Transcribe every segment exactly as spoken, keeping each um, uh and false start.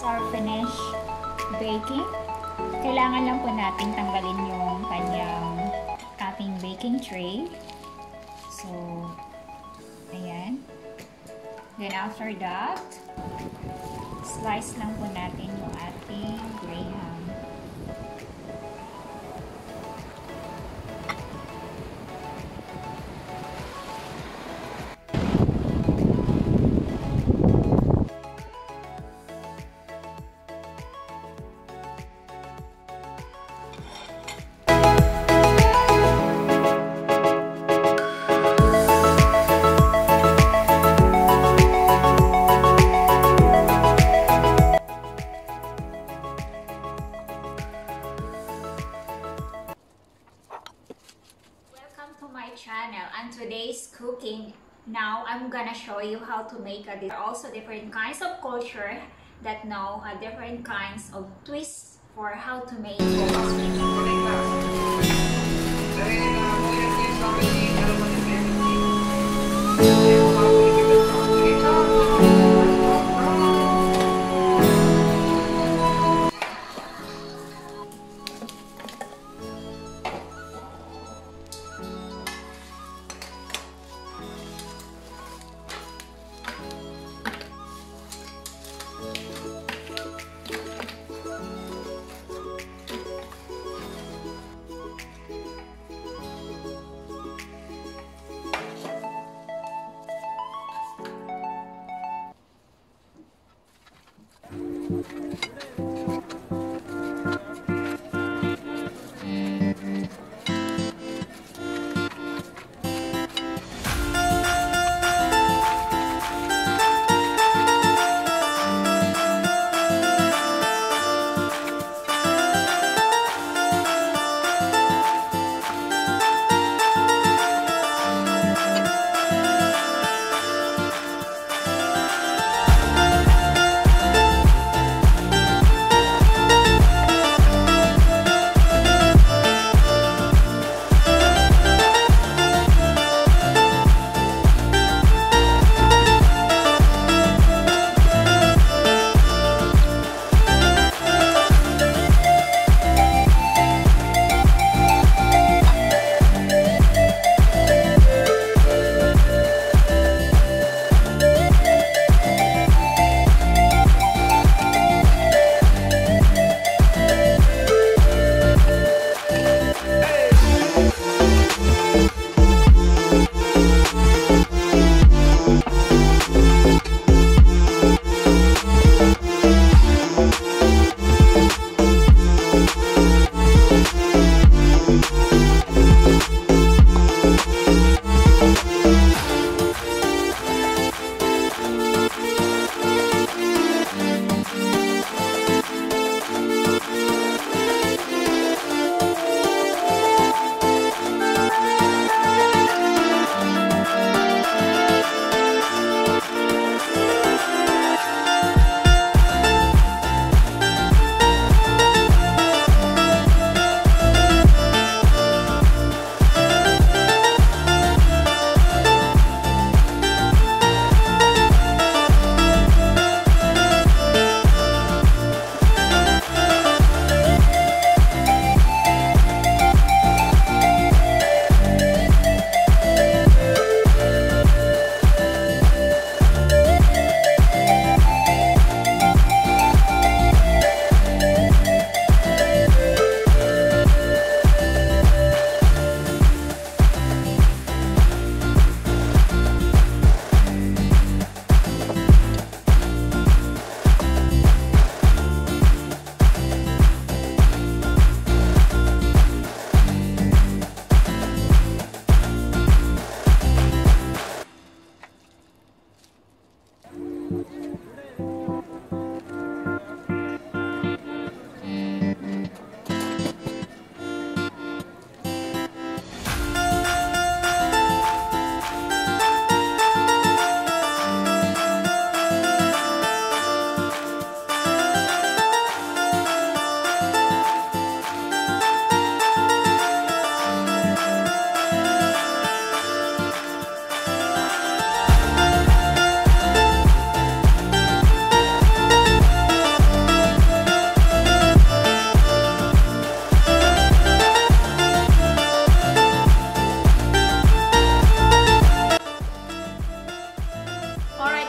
our finished baking. Kailangan lang po natin tanggalin yung kanyang ating baking tray. So, ayan. Then after that, slice lang po natin yung ating graham. To my channel, and today's cooking, now I'm gonna show you how to make a there are also different kinds of culture that know uh, different kinds of twists for how to make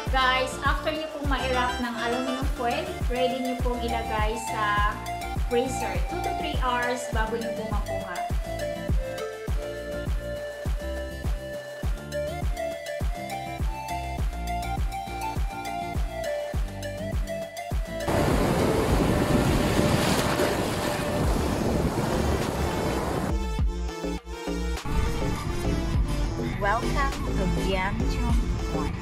Guys, after nyo pong ma-wrap ng aluminum foil, ready nyo pong ilagay sa freezer. two to three hours bago nyo po makuha. Welcome to Gyeongchong Point.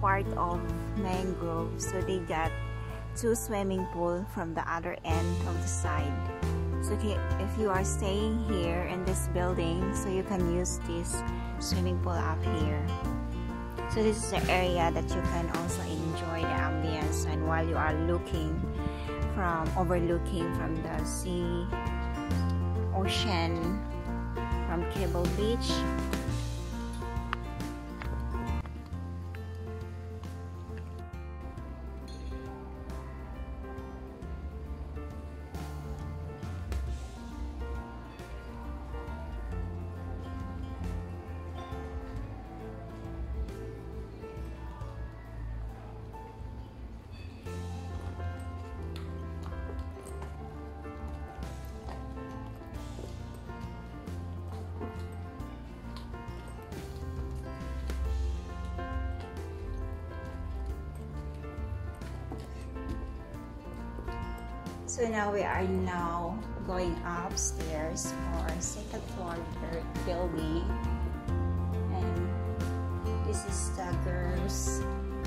part of mangrove, so they got two swimming pool from the other end of the side. So okay, if you are staying here in this building, so you can use this swimming pool up here. So this is the area that you can also enjoy the ambience, and while you are looking from overlooking from the sea, ocean, from Cable Beach. So now we are now going upstairs for second floor building, and this is the girls'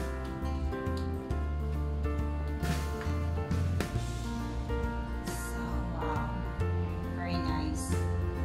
so wow, very nice.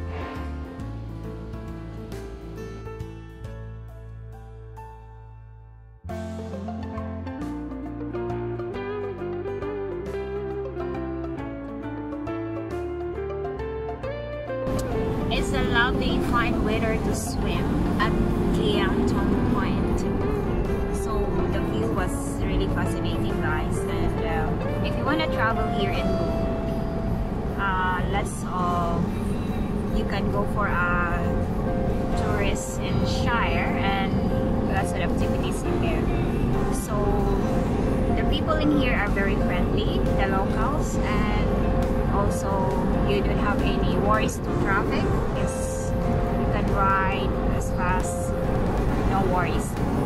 It's a lovely fine weather to swim at Liangtong Point. So the view was really fascinating, guys. And uh, if you want to travel here in Luke, uh, let's uh, you can go for a tourist in Shire, and lots of activities in there. So the people in here are very friendly, the locals, and also you don't have any worries to traffic. Yes, you can ride as fast, no worries.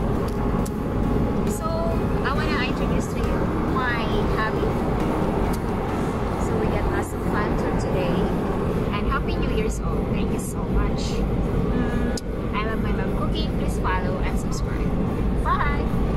So I want to introduce to you my hobby. So we got lots of fun for today, and happy New Year's all. Thank you so much. I love my mom cooking. Please follow and subscribe. Bye.